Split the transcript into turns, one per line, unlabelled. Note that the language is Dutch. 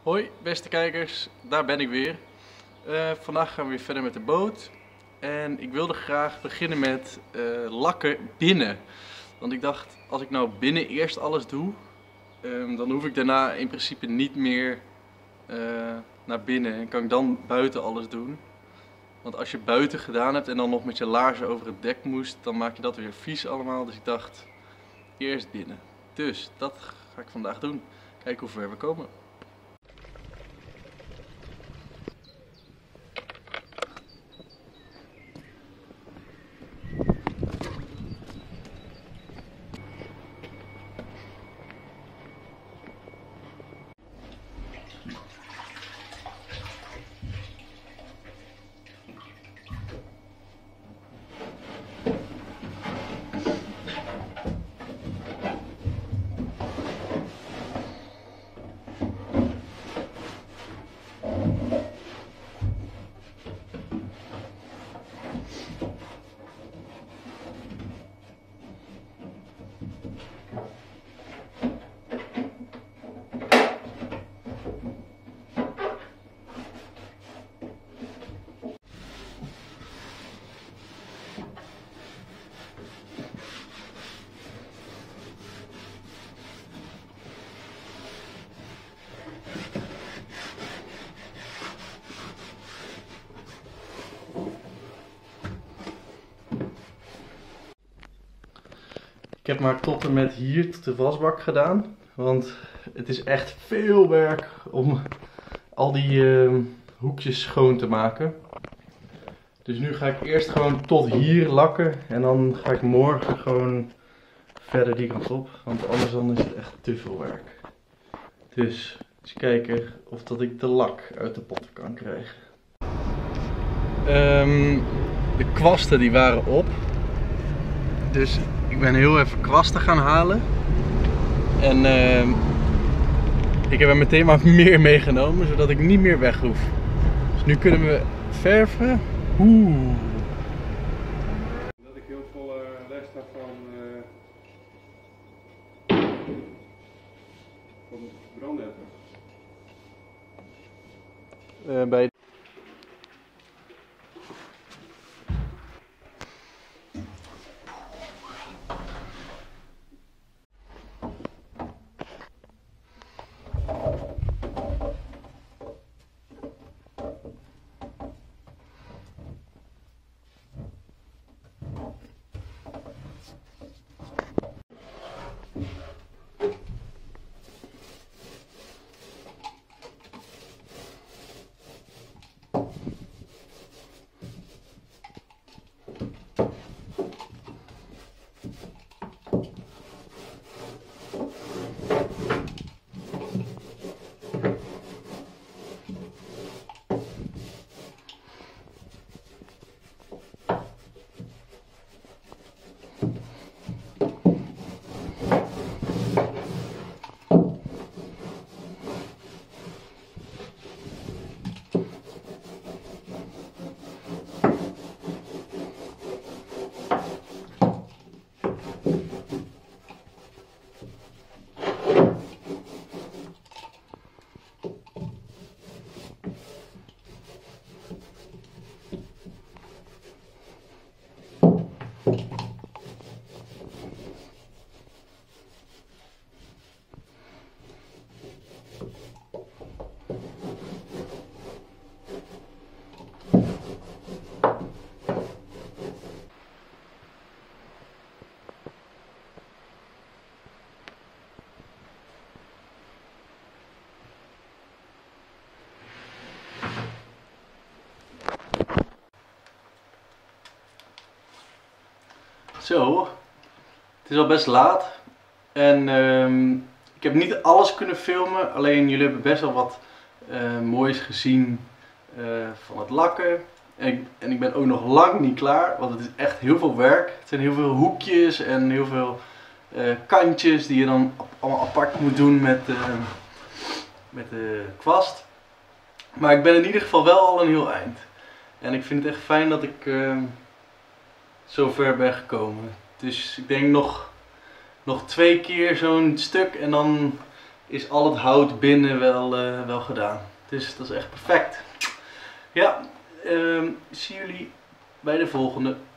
Hoi beste kijkers, daar ben ik weer. Vandaag gaan we weer verder met de boot. En ik wilde graag beginnen met lakken binnen. Want ik dacht, als ik nou binnen eerst alles doe, dan hoef ik daarna in principe niet meer naar binnen. En kan ik dan buiten alles doen. Want als je buiten gedaan hebt en dan nog met je laarzen over het dek moest, dan maak je dat weer vies allemaal. Dus ik dacht, eerst binnen. Dus dat ga ik vandaag doen. Kijken hoe ver we komen. Ik heb maar tot en met hier, tot de wasbak gedaan. Want het is echt veel werk om al die hoekjes schoon te maken. Dus nu ga ik eerst gewoon tot hier lakken. En dan ga ik morgen gewoon verder die kant op. Want anders dan is het echt te veel werk. Dus eens kijken of dat ik de lak uit de potten kan krijgen. De kwasten die waren op. Dus ik ben heel even kwasten gaan halen. En ik heb er meteen maar meer meegenomen, zodat ik niet meer weg hoef. Dus nu kunnen we verven.
Dat ik heel veel les heb van brandnetten.
Bij Zo, het is al best laat en ik heb niet alles kunnen filmen, alleen jullie hebben best wel wat moois gezien van het lakken. En ik ben ook nog lang niet klaar, want het is echt heel veel werk. Het zijn heel veel hoekjes en heel veel kantjes die je dan allemaal apart moet doen met de kwast. Maar ik ben in ieder geval wel al een heel eind. En ik vind het echt fijn dat ik zo ver ben gekomen. Dus ik denk nog 2 keer zo'n stuk en dan is al het hout binnen wel gedaan. Dus dat is echt perfect. Ja, zie jullie bij de volgende.